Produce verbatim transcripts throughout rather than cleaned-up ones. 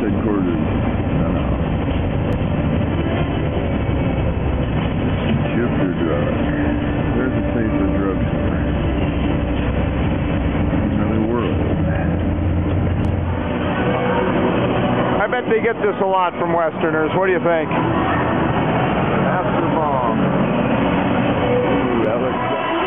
headquarters. Jupiter drug. There's a safer drugstore. Another world. I bet they get this a lot from Westerners. What do you think? Master bomb. Ooh, that looks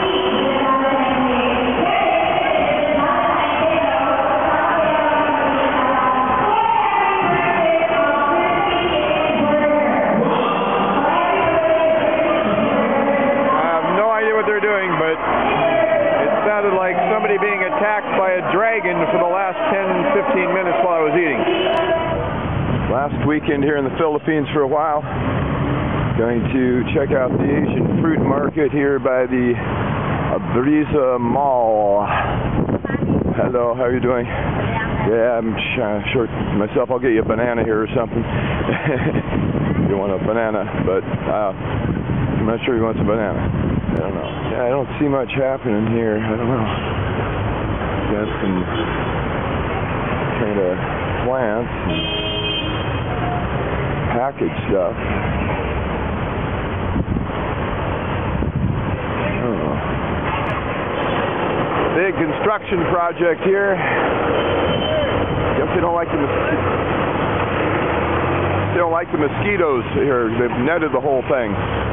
doing, but it sounded like somebody being attacked by a dragon for the last ten fifteen minutes while I was eating. Last weekend here in the Philippines for a while. Going to check out the Asian fruit market here by the Brisa Mall. Hello, how are you doing? Yeah, I'm sh short myself. I'll get you a banana here or something. You want a banana, but uh, I'm not sure he wants a banana. I don't know. Yeah, I don't see much happening here. I don't know. Got some kind of plants and packaged stuff. I don't know. Big construction project here. Guess they don't like the mosquitoes. They don't like the mosquitoes here. They've netted the whole thing.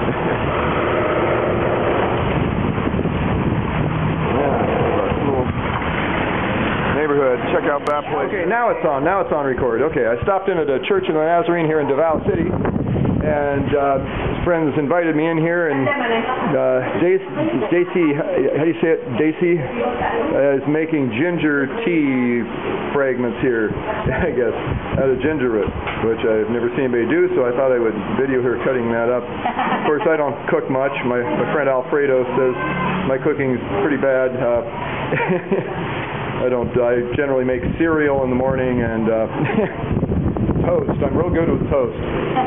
Neighborhood. Check out that place. Okay, now it's on. Now it's on record. Okay, I stopped in at a church in the Nazarene here in Davao City, and uh, friends invited me in here, and uh, Daisy, how do you say it? Daisy uh, is making ginger tea fragments here, I guess, out of ginger root, which I've never seen anybody do, so I thought I would video her cutting that up. Of course, I don't cook much. My, my friend Alfredo says my cooking's pretty bad. Uh, I don't. I generally make cereal in the morning and uh, toast. I'm real good with toast.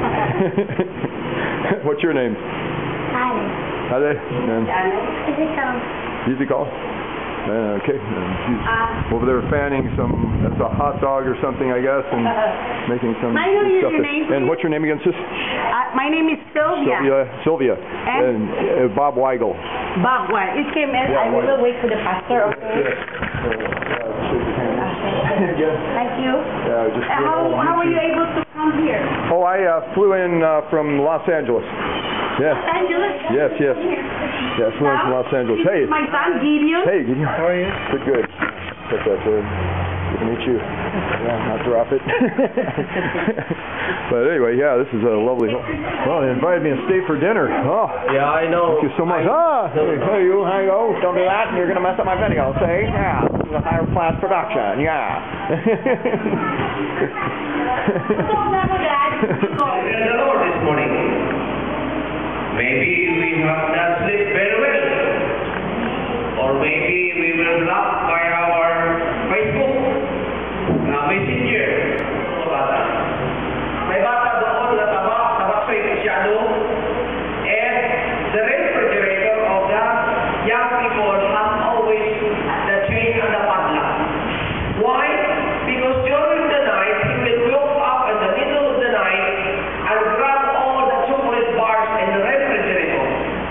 What's your name? Ale. Ale. And Easy call. Easy call. Uh, okay. And she's Uh, over there fanning some. That's a hot dog or something, I guess, and making some May I know your stuff. name, And what's your name again, sis? uh, my name is Sylvia. Sylvia. Sylvia. And, uh, Bob Weigel. Bob, what? It came in. Yeah, I Weigel. will wait for the pastor. Okay. Yeah. Thank you. Yeah, just Uh, how how were you able to come here? Oh, I uh, flew in uh, from Los Angeles. Yes. Los Angeles. Yes, yes. Yes, flew in from Los Angeles. Hey. My son Gideon. Hey, Gideon. How are you? Good, good. Put that there. Good to meet you. Yeah, not drop it. But anyway, yeah, this is a lovely. Well, they invited me to stay for dinner. Oh. Yeah, I know. Thank you so much. I, ah. Hey, hey, you, hang on. Don't do that. You're gonna mess up my video. See? Yeah. This is a higher class production. Yeah. the Lord this morning. Maybe we have not slept very well, or maybe we were blocked by our Facebook uh, Messenger. O bata. May bata doon na tabak, tabak sa ikasyado, and the refrigerator of the young people has always the chain and the padlock. Why? Because during the night, he will wake up in the middle of the night and grab all the chocolate bars in the refrigerator.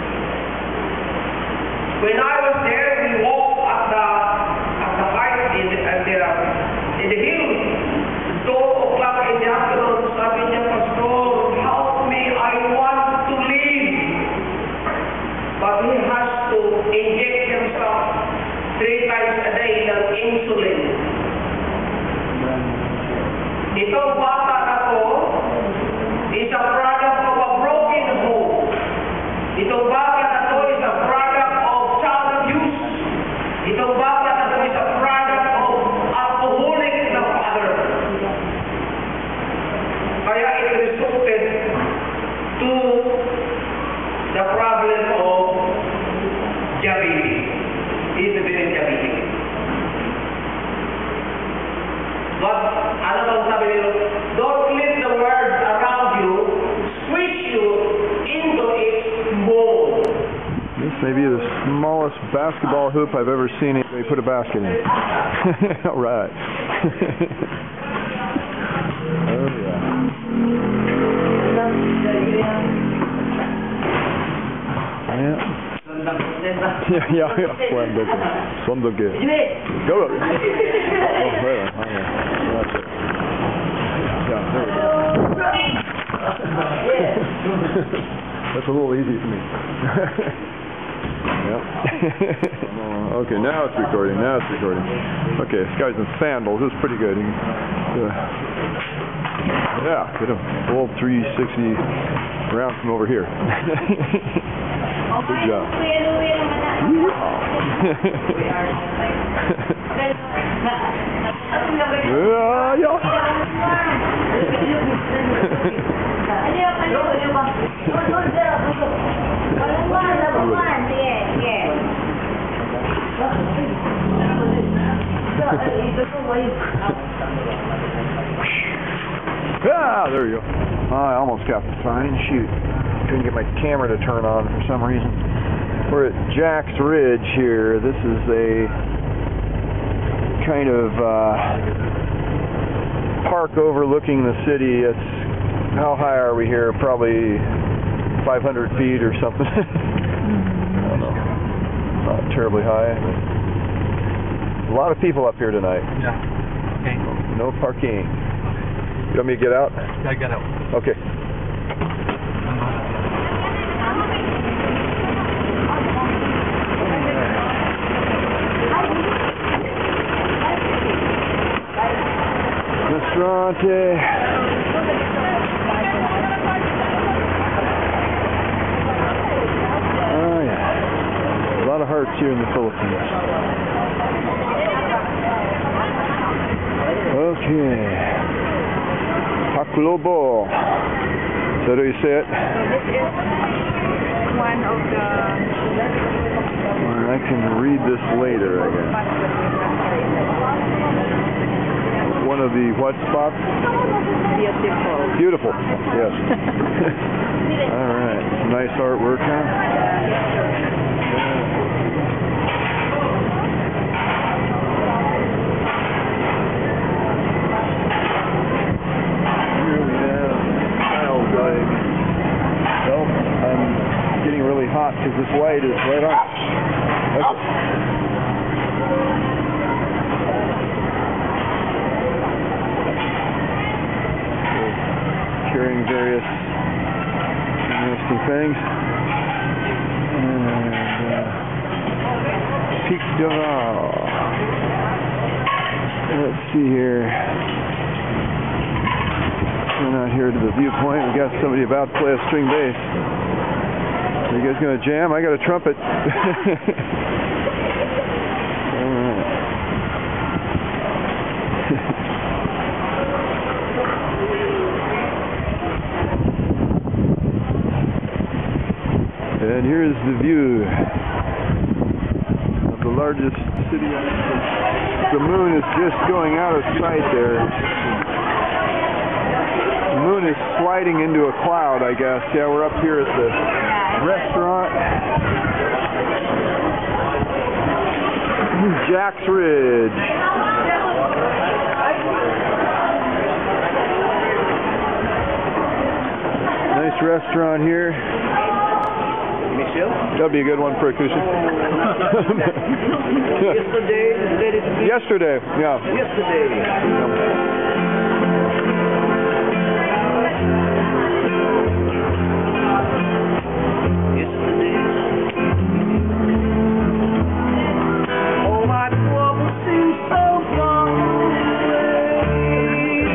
When I was there, we walked at the at the height in the, at the, uh, in the hill. Two o'clock in the afternoon, sabi niya, Pastor, help me, I want to leave. But he has to inject himself three times a day ng insulin. Itong bata na to is a product of a broken home. Itong bata na to is a product of child abuse. Itong bata na to is a product of alcoholic na father. Kaya it resulted to the problem of diabetes. He is a very diabetic. But ano bang sabi nila? Don't let the world around you squish you into its mold. This may be the smallest basketball hoop I've ever seen anybody put a basket in. All right. Yeah, yeah, yeah. Sondag. Sondag. Go. Oh, there. Okay. That's it. Yeah, there we go. That's a little easy for me. Yep. Okay, now it's recording. Now it's recording. Okay, this guy's in sandals. This is pretty good. He, uh, yeah, get a full three sixty around from over here. Good job. Yeah, yeah. Ah, there you go. Oh, I almost got the sign. Shoot. Couldn't get my camera to turn on for some reason. We're at Jack's Ridge here. This is a kind of uh, park overlooking the city. It's, how high are we here? Probably five hundred feet or something. I don't know. Not terribly high. A lot of people up here tonight. Yeah. Okay. No parking. You want me to get out? Yeah, get out. Okay. Restaurante. Oh yeah. A lot of hearts here in the Philippines. Okay. Haklobo. Is that how you say it? One of the... Well, I can read this later, I guess. One of the what spots? Beautiful. Beautiful. Yes. All right. Some nice artwork, huh? Here we have tile dug. Well, I'm getting really hot because this light is right on. Okay. Carrying various interesting things. And uh, Peak Davao. Let's see here. We're not here to the viewpoint. We got somebody about to play a string bass. Are you guys gonna jam? I got a trumpet. All right. And here's the view of the largest city on earth. The moon is just going out of sight there. The moon is sliding into a cloud, I guess. Yeah, we're up here at the restaurant. Jack's Ridge. Nice restaurant here. That'd be a good one for a cushion. Yesterday, Yesterday, yeah. yesterday. Oh, my trouble seems so far away.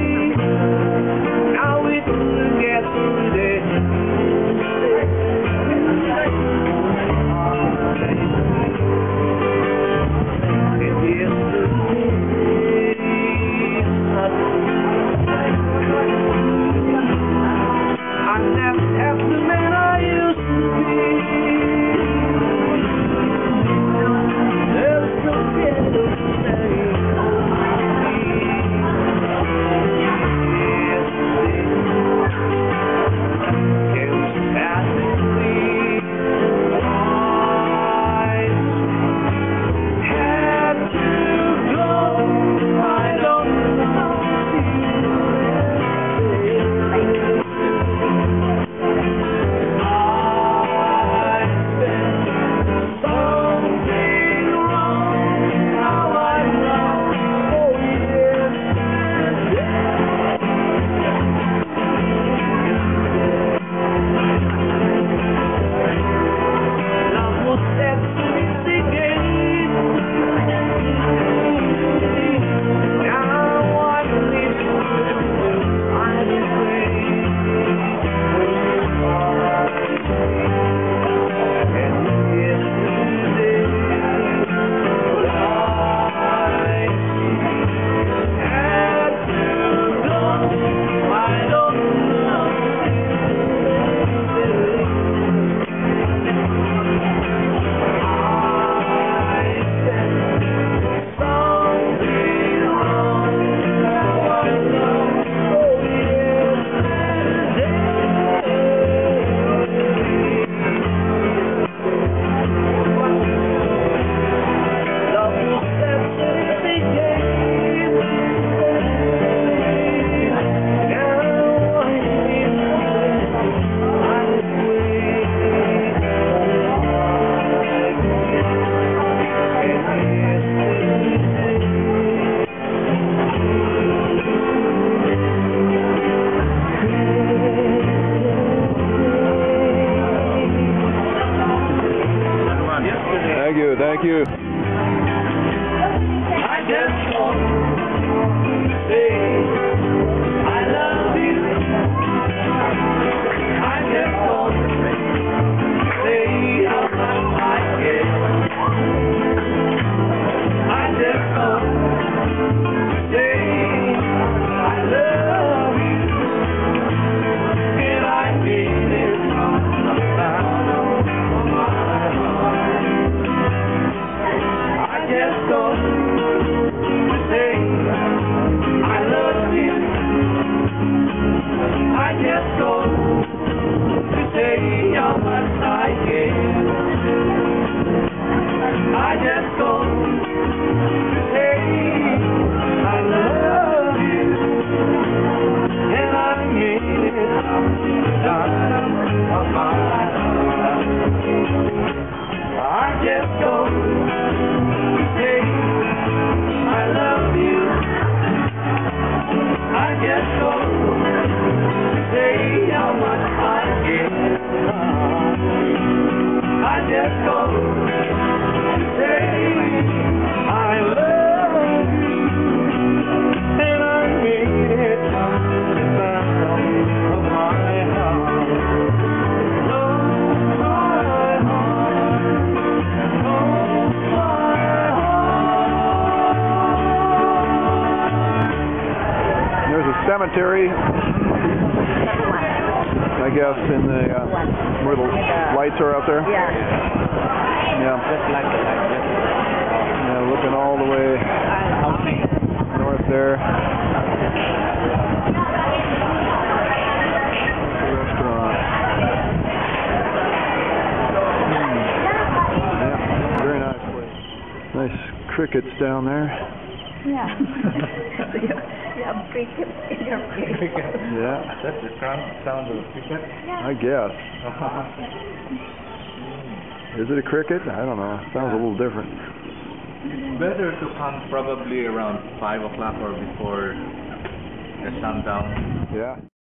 Now we get through this. I never have the man I used to be. cemetery, I guess, in the uh, where the lights are out there. Yeah. Yeah. Just like the light, just Yeah, looking all the way north there. Restaurant. Hmm. Yeah, very nice place. Nice crickets down there. Yeah. So you, you have cricket in your place. Yeah, That's the sound, sound of a cricket. I guess. Is it a cricket? I don't know. Sounds a little different. Better to come probably around five o'clock or before the sundown. Yeah.